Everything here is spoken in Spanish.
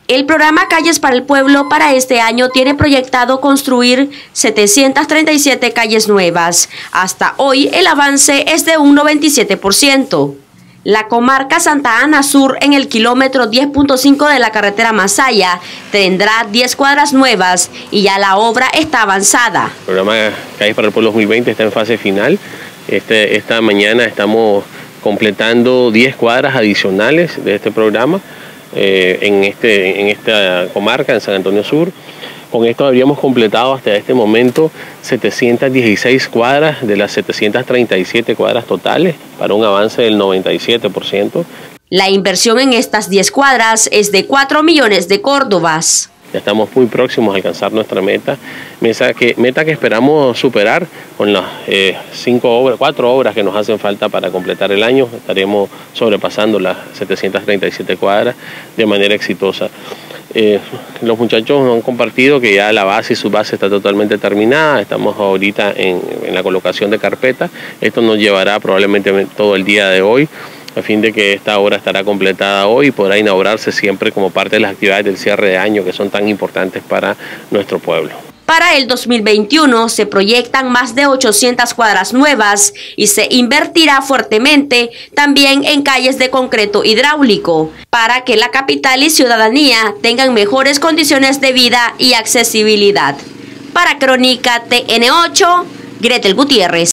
El programa Calles para el Pueblo para este año tiene proyectado construir 737 calles nuevas. Hasta hoy el avance es de un 97%. La comarca Santa Ana Sur, en el kilómetro 10.5 de la carretera Masaya, tendrá 10 cuadras nuevas y ya la obra está avanzada. El programa Calles para el Pueblo 2020 está en fase final. Esta mañana estamos completando 10 cuadras adicionales de este programa en esta comarca, en San Antonio Sur. Con esto habríamos completado hasta este momento 716 cuadras de las 737 cuadras totales, para un avance del 97%. La inversión en estas 10 cuadras es de 4 millones de córdobas. Ya estamos muy próximos a alcanzar nuestra meta que esperamos superar con las 4 obras que nos hacen falta para completar el año. Estaremos sobrepasando las 737 cuadras de manera exitosa. Los muchachos nos han compartido que ya la base y subbase está totalmente terminada. Estamos ahorita en la colocación de carpetas. Esto nos llevará probablemente todo el día de hoy, a fin de que esta obra estará completada hoy y podrá inaugurarse siempre como parte de las actividades del cierre de año, que son tan importantes para nuestro pueblo. Para el 2021 se proyectan más de 800 cuadras nuevas y se invertirá fuertemente también en calles de concreto hidráulico para que la capital y ciudadanía tengan mejores condiciones de vida y accesibilidad. Para Crónica TN8, Gretel Gutiérrez.